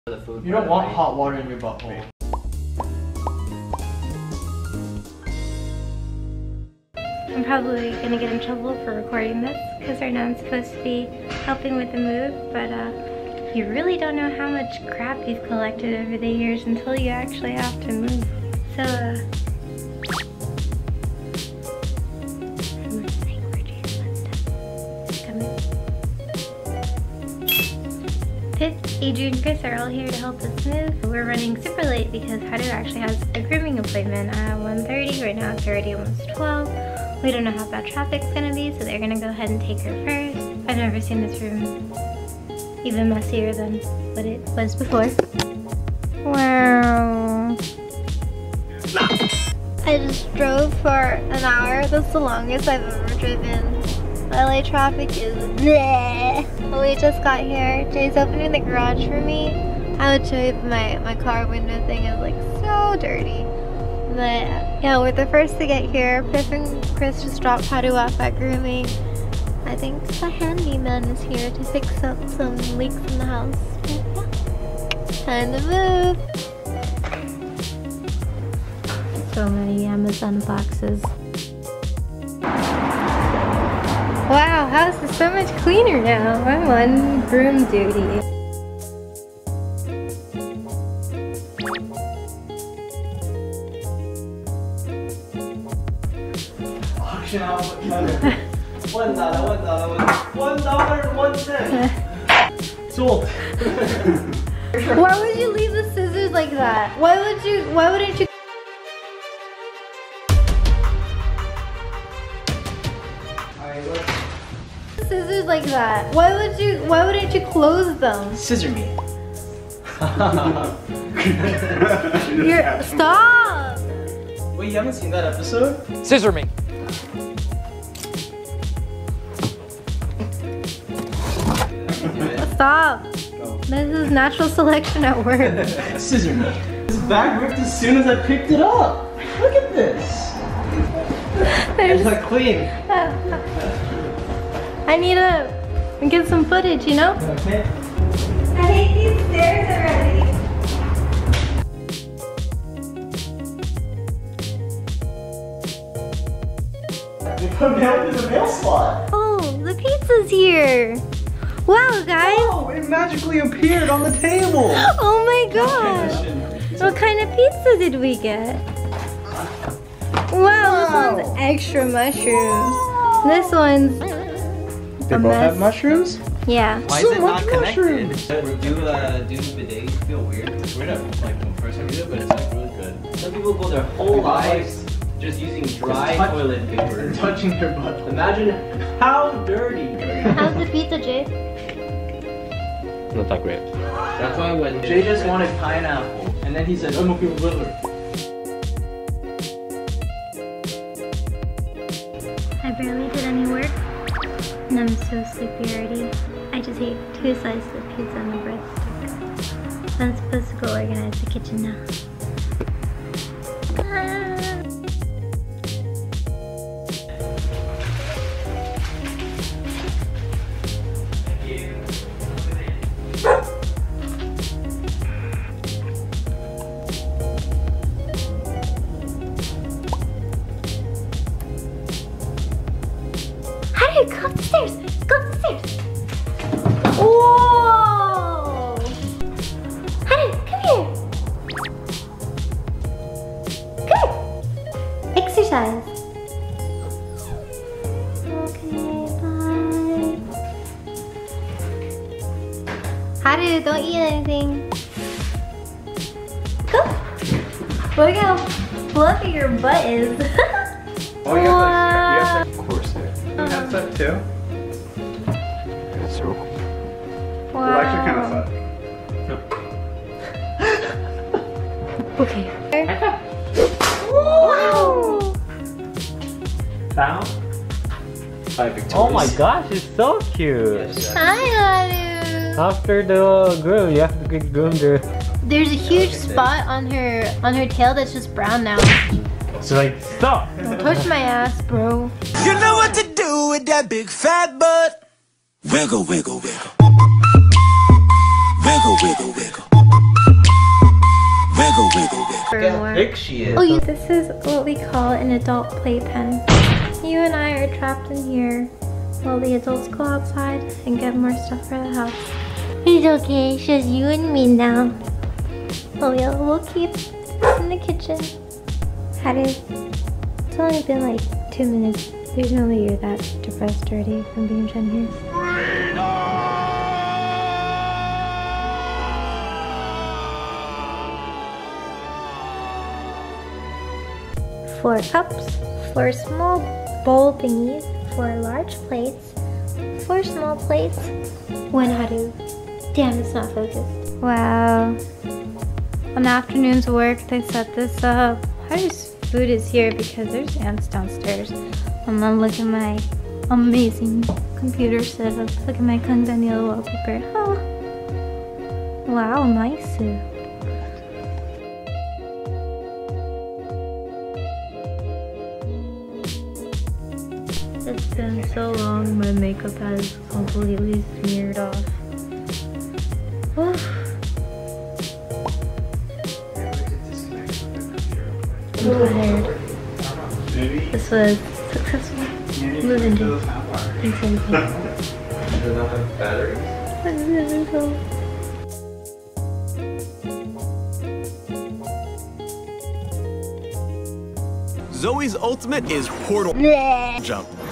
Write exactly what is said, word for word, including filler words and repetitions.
You don't want hot water in your butthole. I'm probably gonna get in trouble for recording this because right now I'm supposed to be helping with the move, but uh, you really don't know how much crap you've collected over the years until you actually have to move. So, uh, Pip, Adrian, and Chris are all here to help us move. We're running super late because Haru actually has a grooming appointment at one thirty. Right now it's already almost twelve. We don't know how bad traffic's gonna be, so they're gonna go ahead and take her first. I've never seen this room even messier than what it was before. Wow. I just drove for an hour. That's the longest I've ever driven. L A traffic is bleh. We just got here. Jay's opening the garage for me. I would show you my, my car window thing is like so dirty. But yeah, we're the first to get here. Piff and Chris just dropped Haru off at grooming. I think the handyman is here to fix up some leaks in the house. But yeah, time to move. So many Amazon boxes. Wow, house is so much cleaner now. I'm on broom duty. Auction house cutter. One dollar, one dollar, one dollar and one cent. Sold. Why would you leave the scissors like that? Why would you? Why wouldn't you? Scissors like that. Why would you? Why wouldn't you close them? Scissor me. You're, stop! Wait, you haven't seen that episode? Scissor me. Stop. This is natural selection at work. Scissor me. This bag ripped as soon as I picked it up. Look at this. It's like clean. I need to get some footage, you know? Okay. I hate these stairs already. They put mail in the mail slot. Oh, the pizza's here. Wow, guys. Oh, it magically appeared on the table. Oh my god. What kind of pizza did we get? Wow, wow. This one's extra mushrooms. This one's They both have mushrooms? Yeah. Why So is it much not connected? mushrooms. Do uh, do bidets feel weird? It's weird at like when first time you do it, but it's like really good. Some people go their whole lives just using dry touch, toilet paper. Touching their butt. Imagine how dirty. How's the pizza, Jay? Not that great. That's why when Jay just wanted pineapple, and then he said, "I'm okay with liver." I barely did any work, and I'm so sleepy already. I just ate two slices of pizza and a breadstick. I'm supposed to go organize the kitchen now. Ah. Haru, go up the stairs! Go up the stairs! Whoa! Haru, come here! Come here! Exercise! Okay, bye. Haru, don't eat anything. Go! Look how fluffy your butt is. Oh, you have like, you have Wow. like corset. You have that too? It's so cool. Wow. They're actually kind of fun. Okay. Wow! Found? Five victorious. Oh my gosh, it's so cute. Hi, Haru. After the groom, you have to get groomed there. There's a huge spot on her on her tail that's just brown now. So like, stop! Don't touch my ass, bro. You know what to do with that big fat butt. Wiggle, wiggle, wiggle. Wiggle, wiggle, wiggle. or more. Look how thick she is. Oh, you, this is what we call an adult playpen. You and I are trapped in here while the adults go outside and get more stuff for the house. It's okay, it's just you and me now. Oh yeah, we'll keep this in the kitchen. How did... It's only been like two minutes. There's no way you're that depressed already from being done here. Four cups, four small bowl thingies, four large plates, four small plates, one hadu. Damn, it's not focused. Wow. On the afternoon's work, they set this up. Hadu's food is here because there's ants downstairs. And then look at my amazing computer setup. Look at my Kung Daniel wallpaper. Oh. Wow, nice. It's been so long, my makeup has completely smeared off. Whew. I'm tired. This was successful. Moving to insane. Does it not have batteries? Zoe's ultimate is portal jump.